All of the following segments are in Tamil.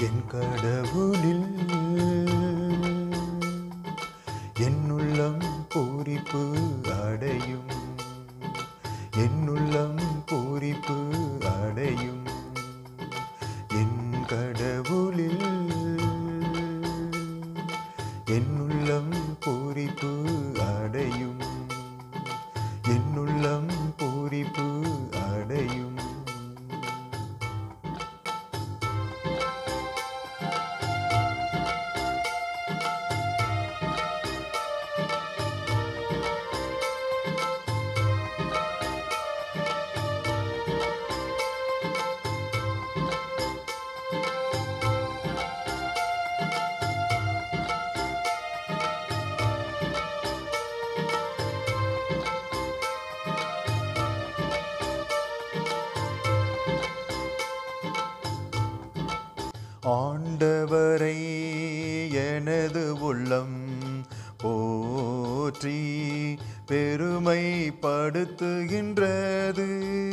என் கடவுளில் என்னுள்ளம் பூரிப்பு அடையும், என்னுள்ளம் பூரிப்பு அடையும். என் கடவுளில் என்னுள்ளம் பூரிப்பு அடையும், என்னுள்ளம் பூரிப்பு அடையும். ஆண்டவரை எனது உள்ளம் போற்றி பெருமைப்படுத்துகின்றது.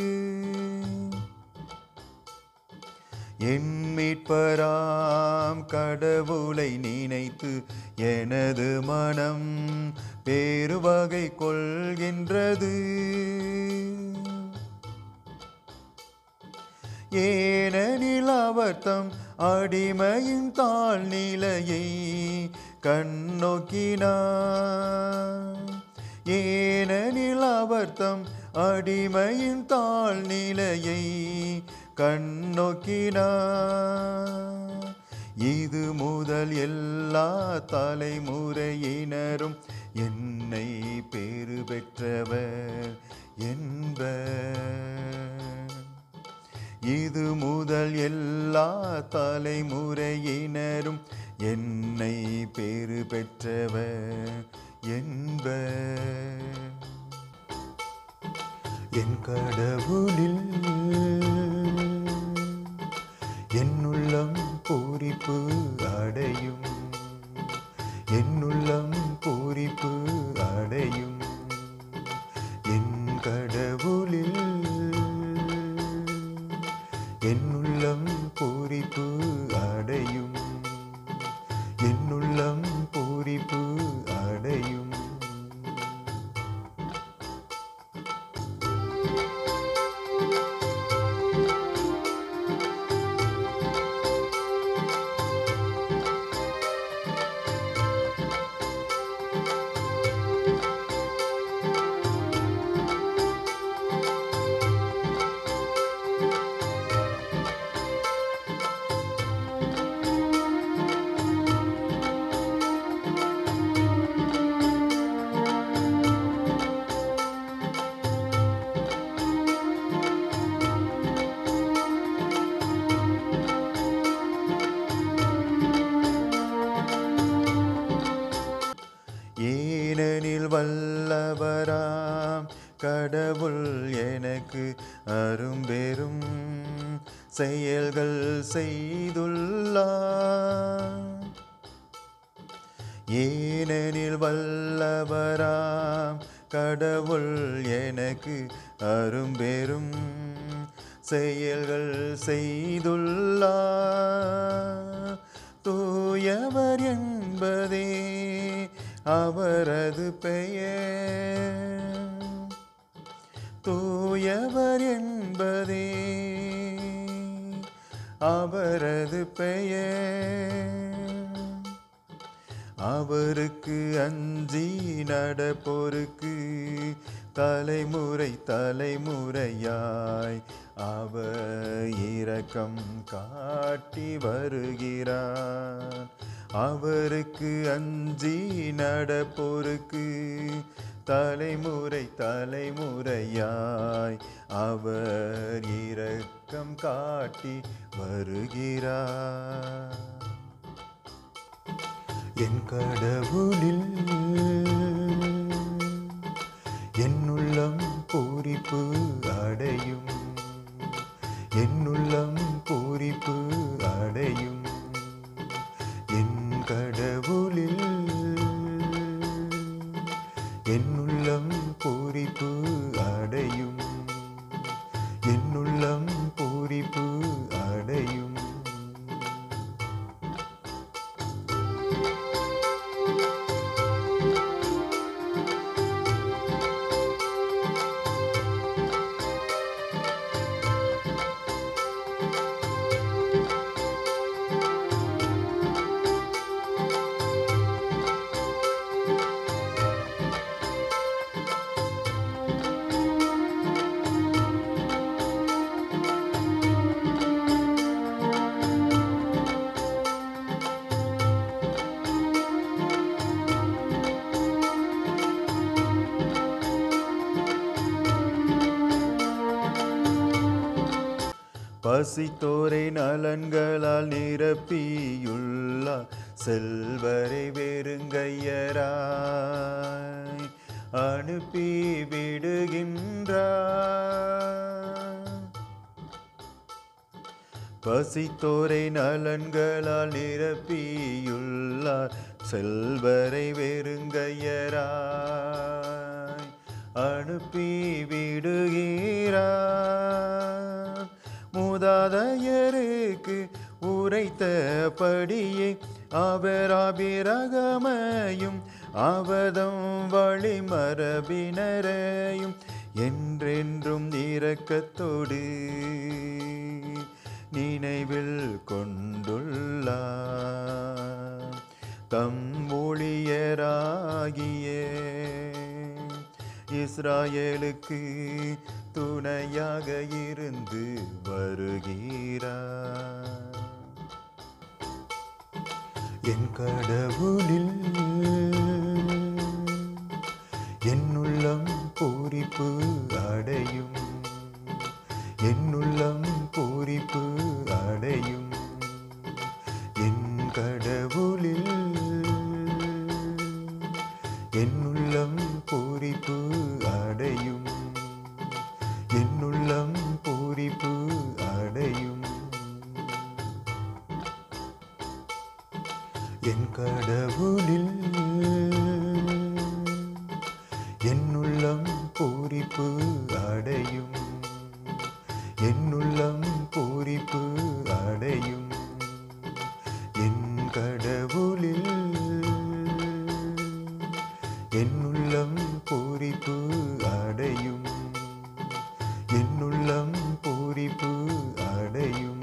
என் மீட்பராம் கடவுளை நினைத்து எனது மனம் பேருவகை கொள்கின்றது. ஏனெனில் அவர் தம் அடிமையின் தாழ்நிலையை கண்ணோக்கினார். ஏனெனில் அவர் தம் அடிமையின் தாழ்நிலையை கண்ணோக்கினார். இது முதல் எல்லா தலைமுறையினரும் என்னை பேறு பெற்றவர் என்பர். இது முதல் எல்லா தலைமுறையினரும் என்னை பேறு பெற்றவர் என்பர். என் கடவுளில் என்னுள்ளம் பூரிப்பு அடையும், என்னுள்ளம் பூரிப்பு அடையும். என் கடவுளில் என்னுள்ளம் பூரிப்பு அடையும், என்னுள்ளம் பூரிப்பு அடையும். ஏனெனில் வல்லவராம் கடவுள் எனக்கு அரும்பெரும் செயல்கள் செய்துள்ளார். ஏனெனில் வல்லவராம் கடவுள் எனக்கு அரும்பெரும் செயல்கள் செய்துள்ளார். தூயவர் என்பதே அவரது பெயர், தூயவர் என்பதே அவரது பெயர். அவருக்கு அஞ்சி நடப்போருக்கு தலைமுறை தலைமுறையாய் அவர் இரக்கம் காட்டி வருகிறார். அவருக்கு அஞ்சி நடப்போருக்கு தலைமுறை தலைமுறையாய் அவர் இரக்கம் காட்டி வருகிறார். என் கடவுளில் என்னுள்ளம் பூரிப்பு அடையும், என்னுள்ளம் பூரிப்பு அடையும். என் கடவுளில் என்னுள்ளம் பூரிப்பு அடையும், என்னுள்ளம் பூரிப்பு அடையும். பசித்தோரை நலன்களால் நிரப்பியுள்ளார், செல்வரை வெறுங்கையராய் அனுப்பி விடுகின்றார். பசித்தோரை நலன்களால் நிரப்பியுள்ளார், செல்வரை வெறுங்கையராய் அனுப்பி விடுகிறார். மூதாதையருக்கு உரைத்தபடியே அவர் ஆபிரகாமையும் அவதம் வழிமரபினரையும் என்றென்றும் இரக்கத்தோடு நினைவில் கொண்டுள்ளார். தம் ஊழியராகிய இஸ்ராயேலுக்கு துணையாக இருந்து வருகிறார். என் கடவுளில் என் உள்ளம் பூரிப்பு அடையும், என் உள்ளம் பூரிப்பு அடையும். என் கடவுளில் என் உள்ளம் பூரிப்பு அடையும், என் உள்ளம் பூரிப்பு அடையும். என் கடவுளில் என் உள்ளம் பூரிப்பு அடையும், என் உள்ளம் பூரிப்பு அடையும். என் கடவுளில் என் உள்ளம் பூரிப்பு அடையும், என் உள்ளம் பூரிப்பு அடையும்.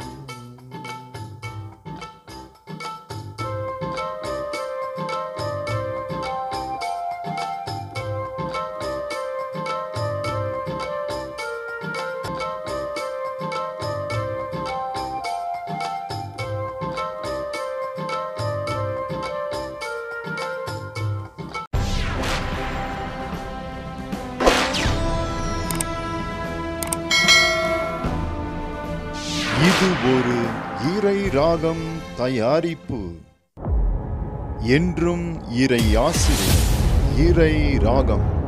இது ஒரு இறை ராகம் தயாரிப்பு. என்றும் இறை ஆசிரியர் இறை ராகம்.